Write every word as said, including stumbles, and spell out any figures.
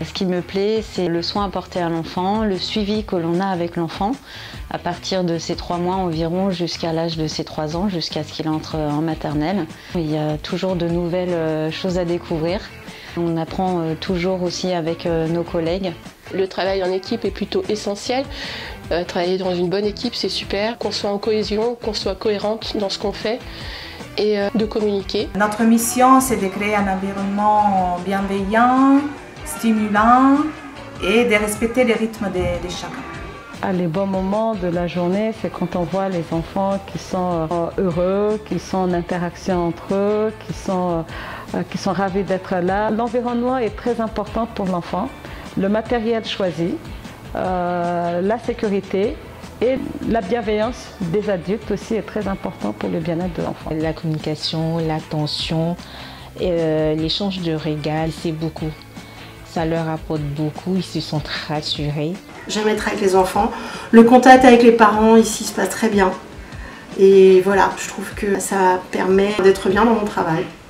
Ce qui me plaît, c'est le soin apporté à l'enfant, le suivi que l'on a avec l'enfant à partir de ses trois mois environ jusqu'à l'âge de ses trois ans, jusqu'à ce qu'il entre en maternelle. Il y a toujours de nouvelles choses à découvrir. On apprend toujours aussi avec nos collègues. Le travail en équipe est plutôt essentiel. Euh, travailler dans une bonne équipe, c'est super. Qu'on soit en cohésion, qu'on soit cohérente dans ce qu'on fait et euh, de communiquer. Notre mission, c'est de créer un environnement bienveillant, stimulant et de respecter les rythmes de, de chacun. Ah, les bons moments de la journée, c'est quand on voit les enfants qui sont heureux, qui sont en interaction entre eux, qui sont, euh, qui sont ravis d'être là. L'environnement est très important pour l'enfant. Le matériel choisi, euh, la sécurité et la bienveillance des adultes aussi est très important pour le bien-être de l'enfant. La communication, l'attention, euh, l'échange de regards, c'est beaucoup. Ça leur apporte beaucoup, ils se sentent rassurés. J'aime être avec les enfants. Le contact avec les parents ici se passe très bien. Et voilà, je trouve que ça permet d'être bien dans mon travail.